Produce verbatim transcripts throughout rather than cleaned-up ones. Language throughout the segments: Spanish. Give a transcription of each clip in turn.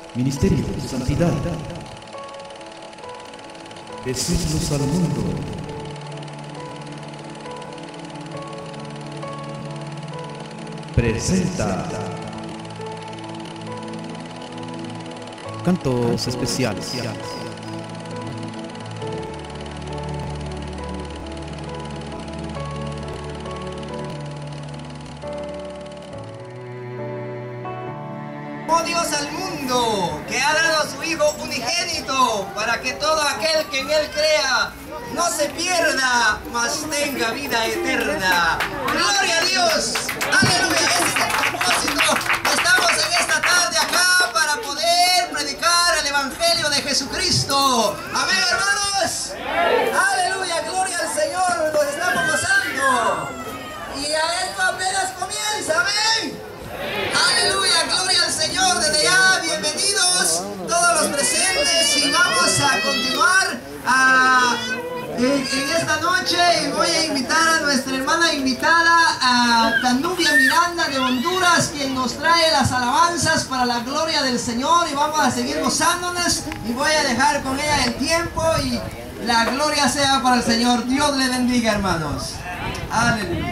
Ministerio de Santidad. Decirnos al mundo. Presenta cantos especiales. Oh Dios al mundo, que ha dado a su Hijo unigénito, para que todo aquel que en Él crea no se pierda, mas tenga vida eterna. ¡Gloria a Dios! ¡Aleluya! Ese es el propósito. Estamos en esta tarde acá para poder predicar el Evangelio de Jesucristo. ¡Amén, hermanos! ¡Aleluya! ¡Gloria al Señor! Nos estamos gozando. Y a esto apenas comienza. ¡Amén! Aleluya, gloria al Señor. Desde ya, bienvenidos todos los presentes y vamos a continuar a, en, en esta noche. Voy a invitar a nuestra hermana invitada, a Danubia Miranda de Honduras, quien nos trae las alabanzas para la gloria del Señor, y vamos a seguir gozándonos, y voy a dejar con ella el tiempo y la gloria sea para el Señor. Dios le bendiga, hermanos. Aleluya.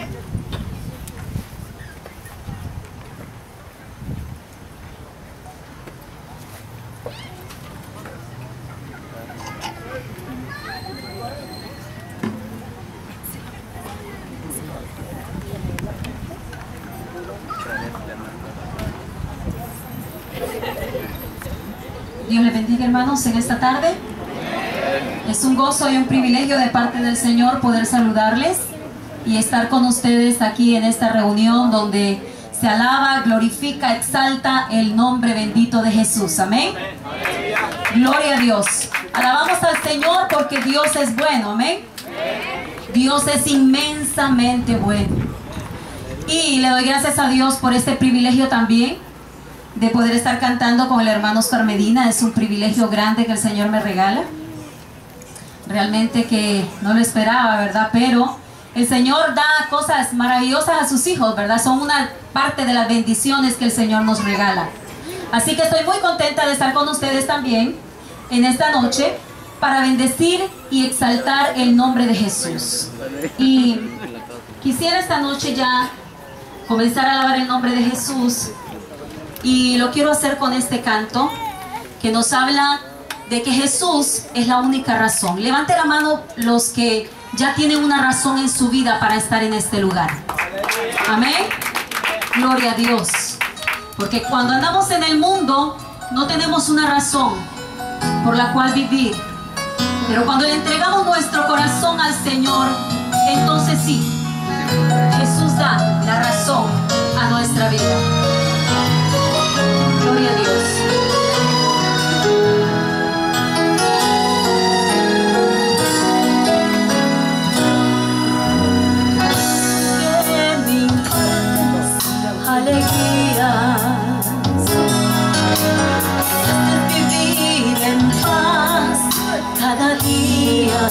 Dios les bendiga, hermanos, en esta tarde. Es un gozo y un privilegio de parte del Señor poder saludarles y estar con ustedes aquí en esta reunión donde se alaba, glorifica, exalta el nombre bendito de Jesús. Amén. Gloria a Dios. Alabamos al Señor porque Dios es bueno. Amén. Dios es inmensamente bueno. Y le doy gracias a Dios por este privilegio también de poder estar cantando con el hermano Oscar Medina. Es un privilegio grande que el Señor me regala. Realmente que no lo esperaba, ¿verdad? Pero el Señor da cosas maravillosas a sus hijos, ¿verdad? Son una parte de las bendiciones que el Señor nos regala. Así que estoy muy contenta de estar con ustedes también en esta noche para bendecir y exaltar el nombre de Jesús. Y quisiera esta noche ya comenzar a alabar el nombre de Jesús. Y lo quiero hacer con este canto que nos habla de que Jesús es la única razón. Levante la mano los que ya tienen una razón en su vida para estar en este lugar. Amén. Gloria a Dios. Porque cuando andamos en el mundo no tenemos una razón por la cual vivir. Pero cuando le entregamos nuestro corazón al Señor, entonces sí, Jesús da la razón a nuestra vida. Gloria a Dios. Que me impartas alegrías, haces vivir en paz cada día.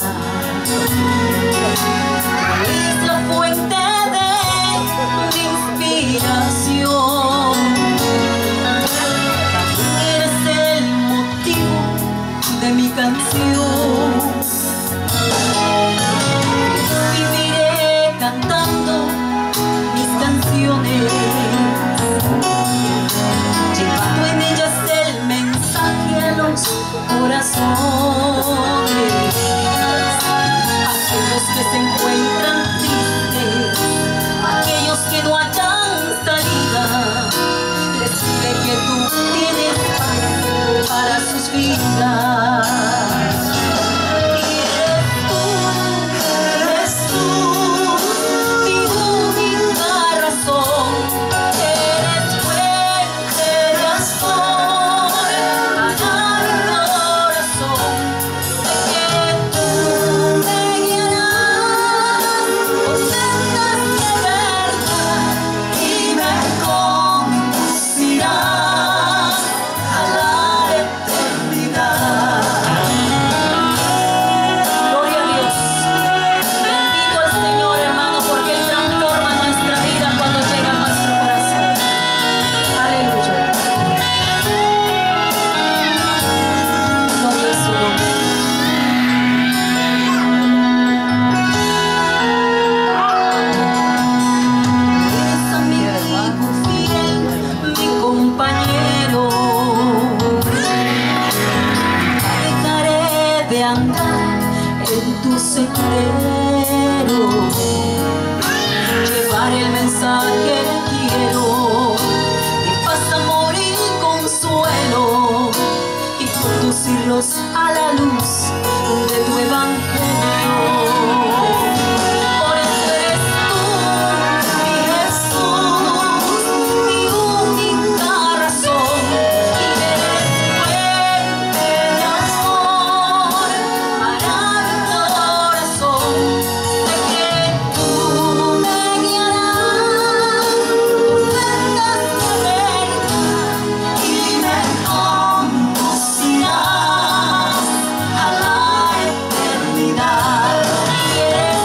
Es la fuente de mi inspiración. conducirlos a la luz de tu evangelio. Por eso eres tú, mi Jesús, mi única razón, y eres fuente de amor para mi corazón. Sé que tú me guiarás por sendas de verdad y me conducirás a la eternidad. Y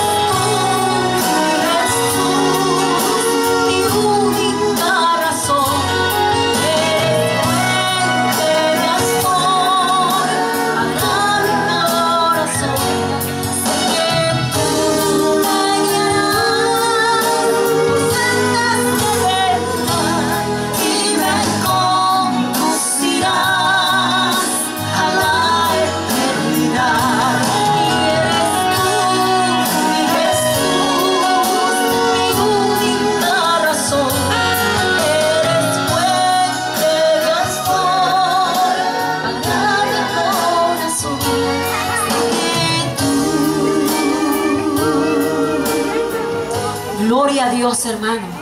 eres tú, mi Jesús, mi única razón. Eres fuente de amor para mi corazón. Sé que tú me guiarás por sendas de verdad y me conducirás a la eternidad. Y eres tú, mi Jesús, mi única razón. Eres fuente de amor para mi corazón. Sé que tú. Gloria a Dios, hermano.